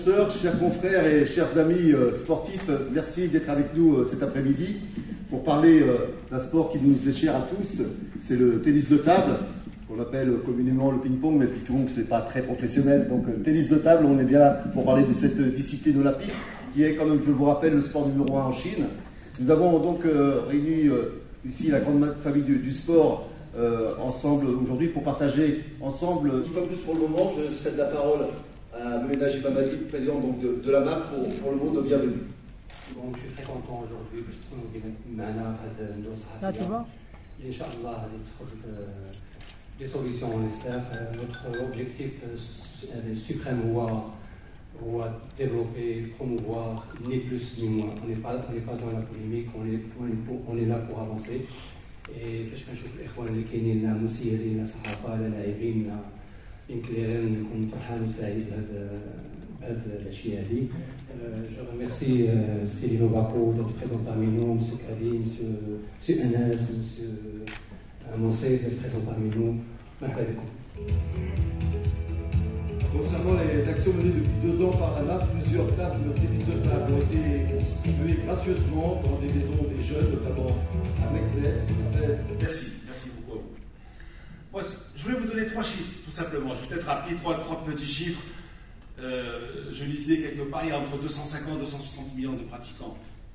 consoeurs, chers confrères et chers amis sportifs, merci d'être avec nous cet après-midi pour parler d'un sport qui nous est cher à tous, c'est le tennis de table, qu'on appelle communément le ping-pong, mais le ping-pong c'est pas très professionnel, donc le tennis de table, on est bien là pour parler de cette discipline olympique qui est, comme je vous rappelle, le sport numéro 1 en Chine. Nous avons donc réuni ici la grande famille du sport ensemble aujourd'hui pour partager ensemble. Un petit peu plus pour le moment, je cède la parole à Mouléna Jibamadi, président donc de la MAP, pour le mot de bienvenue. Bon, je suis très content aujourd'hui parce qu'on est là, tu vois. Inch'Allah, des solutions, on espère. Notre objectif suprême ou à développer, promouvoir, ni plus ni moins. On n'est pas dans la polémique, on est là pour avancer. Et باش كنشوف الاخوان اللي كاينين لنا مسيرين صحافه لاعبين كليرين نكون فرحان وسعيد بهذه الاشياء هذه. جو ريميرسي سيلينو باكو d'être présent parmi nous, monsieur Karim, monsieur Anas, monsieur Monsé d'être présent parmi nous. مرحبا بكم. Concernant les actions menées depuis 2 ans par la MAP, plusieurs tables de tennis de table ont été distribuées gracieusement dans des maisons des jeunes, notamment à Meknes. Merci beaucoup à vous. Moi, je voulais vous donner 3 chiffres, tout simplement. Je vais peut-être rappeler 3 petits chiffres. Je lisais quelque part, il y a entre 250 et 260 millions de pratiquants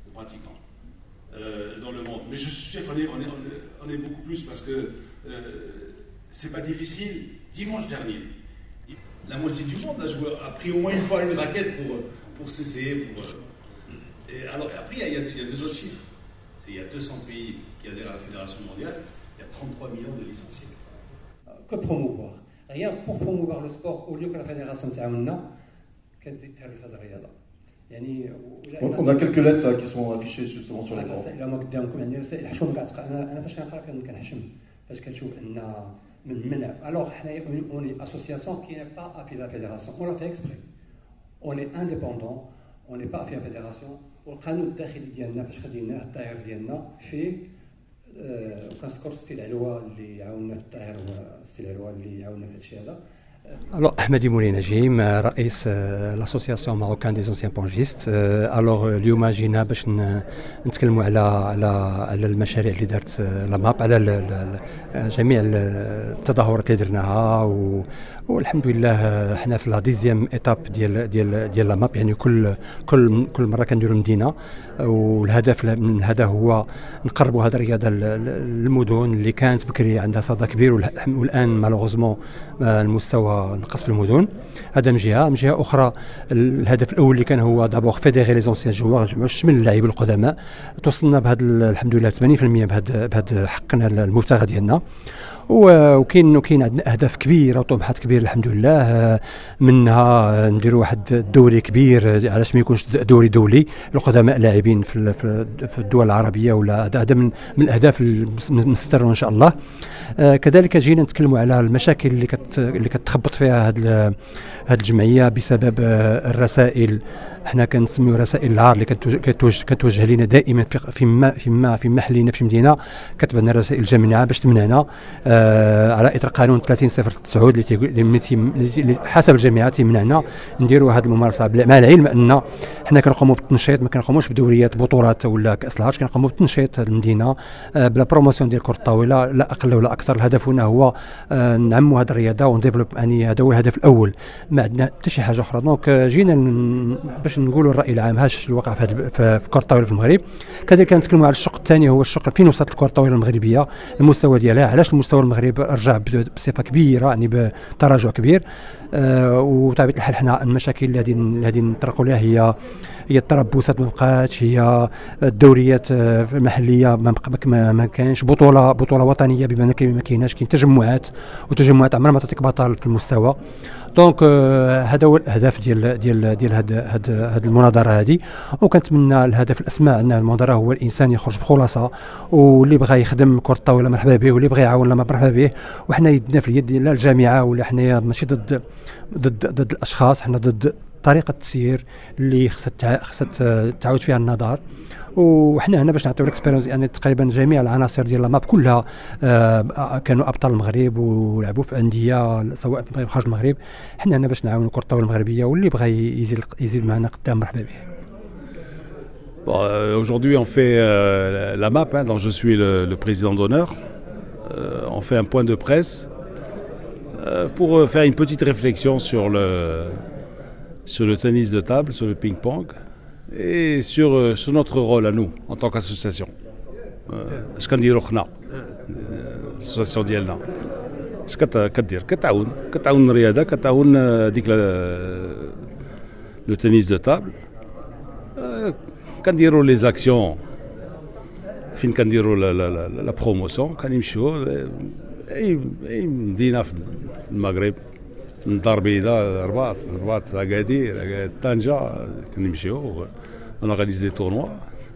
dans le monde. Mais je suis sûr qu'on est beaucoup plus parce que c'est pas difficile. Dimanche dernier, la moitié du monde a pris au moins une fois une raquette pour s'essayer. Et alors, après, il y a 2 autres chiffres. Il y a 200 pays qui adhèrent à la Fédération mondiale, il y a 33 millions de licenciés. Que promouvoir. Rien pour promouvoir le sport, au lieu que la Fédération تعاوننا كتزيد تهرس هذه الرياضة. يعني on a quelques lettres qui sont affichées justement sur l'écran. إلا ما قدامكم عندي رسائل حشوم كتقرا. أنا فاش كنقرا كنحشم فاش كنشوف أن من alors حنا on est association qui n'est pas affiliée à la fédération. On l'a fait exprès. On est indépendant, on n'est pas affilié à la fédération. والقانون الداخلي ديالنا فاش خديناه الطائر ديالنا فيه وكنذكر السي العلوى اللي عاوننا في الطائر والسي العلوى اللي عاوننا في هذا الشيء هذا. Alors, Ahmadi Moulay Najim, رئيس l'association marocaine des anciens pongistes. Alors, اليوم جينا باش نتكلموا على المشاريع اللي دارت لا ماب، على جميع التظاهرات اللي درناها، والحمد لله حنا في لا ديزيام ايتاب ديال لا ماب، يعني كل مره كنديروا مدينه، والهدف من هذا هو نقربوا هذه الرياضه للمدن اللي كانت بكري عندها صدى كبير، والان مالوغوزمون المستوى نقص في المدن. هذا من جهه اخرى الهدف الاول اللي كان هو دابور فيديري لي زونسيان جوار، شمل اللاعبين القدماء. توصلنا بهذا الحمد لله 80% بهذا حقنا المبتغى ديالنا، وكاين عندنا اهداف كبيره وطموحات كبيره الحمد لله. منها نديروا واحد الدوري كبير، علاش ما يكونش دوري دولي للقدماء لاعبين في الدول العربيه، ولا هذا من الاهداف المستمره ان شاء الله. كذلك جينا نتكلموا على المشاكل اللي كتخبط فيها هذه الجمعيه بسبب الرسائل. حنا كنسميو رسائل العار اللي كتوجه لنا دائما في محلنا في مدينه، كتبان لنا رسائل جامعه باش تمنعنا على اطار قانون 30/09 اللي حسب الجامعات يمنعنا نديروا هذه الممارسه، مع العلم ان حنا كنقوموا بالتنشيط، ما كنقوموش بدوريات بطولات ولا كاس العرش، كنقوموا بالتنشيط المدينه بلا بروموسيون ديال كره الطاوله لا اقل ولا اكثر. الهدف هنا هو نعموا هذه الرياضه ونديفلوب، يعني هذا هو الهدف الاول، ما عندنا حتى شي حاجه اخرى. دونك جينا باش نقولوا الراي العام هاش الواقع في كره الطاوله في المغرب. كذلك كنتكلموا على الشق الثاني، هو الشق فين وصلت الكره الطاوله المغربيه، المستوى ديالها، علاش المستوى المغرب رجع بصفه كبيره، يعني بتراجع كبير. وطبيعه الحال حنا المشاكل اللي غادي نطرقوا لها هي التربصات، ما بقاتش، هي الدوريات المحليه ما كانش، بطوله وطنيه بمعنى الكلمه ما كايناش، كاين تجمعات عمرها ما تعطيك بطل في المستوى. دونك هذا هو الاهداف ديال هذه المناظره هذه. وكنتمنى الهدف الاسمى عندنا المناظره هو الانسان يخرج بخلاصه، واللي بغى يخدم كره الطاوله مرحبا به، واللي بغى يعاون مرحبا به. وحنا يدنا في اليد ديال الجامعه، ولا حنايا ماشي ضد الاشخاص، حنا ضد طريقه التسيير اللي خصها تعود فيها النظر. وحنا هنا باش نعطيو الاكسبيريونس يعني تقريبا جميع العناصر ديال لاماب كلها كانوا ابطال المغرب ولعبوا في انديه سواء في المغرب خارج المغرب. حنا هنا باش نعاونوا الكره الطاوله المغربيه، واللي بغى يزيد معنا قدام مرحبا به. Aujourd'hui, on fait la MAP, dont je suis le président d'honneur. On fait un point de presse pour faire une petite réflexion sur le tennis de table, sur le ping-pong, et sur notre rôle à nous, en tant qu'association. Ce qu'on dit l'association ديالنا. Ce كدير كتعاون الرياضة، كتعاون ديك le tennis de table. كنديروا لي زاكسيون فين كنديروا لا بروموسيون، كنمشيو اي مدينه في المغرب، من الدار البيضاء، الرباط، اكادير، طنجه، كنمشيو ونغاليزي تورنوا.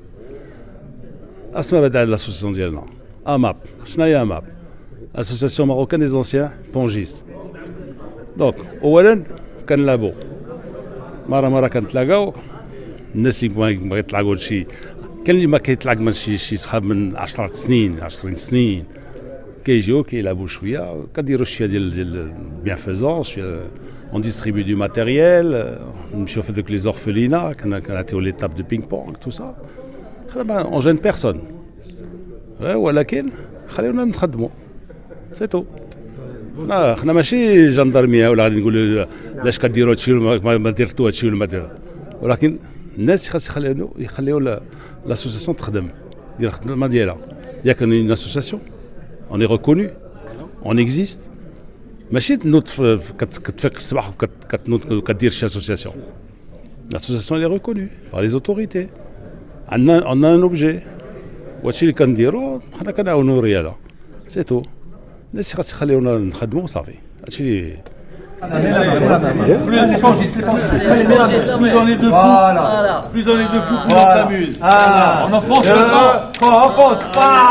اسمها بعد لاسوسياسيون ديالنا اماب. شنو هي اماب؟ اسوسياسيون ماروكان دي زونسيان بونجيست. دونك اولا كنلعبوا مره كنتلاقاو الناس اللي بغا يطلعوا هادشي، كاين اللي ما كيطلع من شي صحاب من 10 سنين 20 سنين، كيجيو كيلعبوا شويه، كنديروا شويه ديال بيانفيزونس، شويه اون ديستريبيو دو ماتيريال، نمشيو في دوك لي زورفلينا، كنعطيو لي تاب دو بينغ بونغ تو سا. اون جين بيرسون، ولكن خليونا نخدموا سي تو. حنا ماشي جندرميه ولا غادي نقولوا علاش كديروا هادشي ما ديرتوا هادشي ولا ما دير، ولكن الناس خاص يخليو لاسوسياسيون تخدم، دير الخدمه ديالها. ياك اون اسوسياسيون اون اي ريكونو، اون اكزيست، ماشي تنوض كتفيق الصباح وكتنوض وكدير شي اسوسياسيون. لاسوسياسيون اي ريكونو بار لي زوتوريتي. عندنا ان اوبجي، وهادشي اللي كنديرو حنا كنعاونوا الرياضه سي تو. الناس خاص يخليونا نخدموا صافي، هادشي اللي Plus on est de fous, plus on est de fous, plus on s'amuse. On enfonce le temps. On enfonce.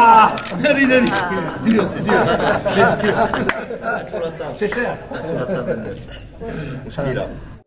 C'est dur. C'est cher.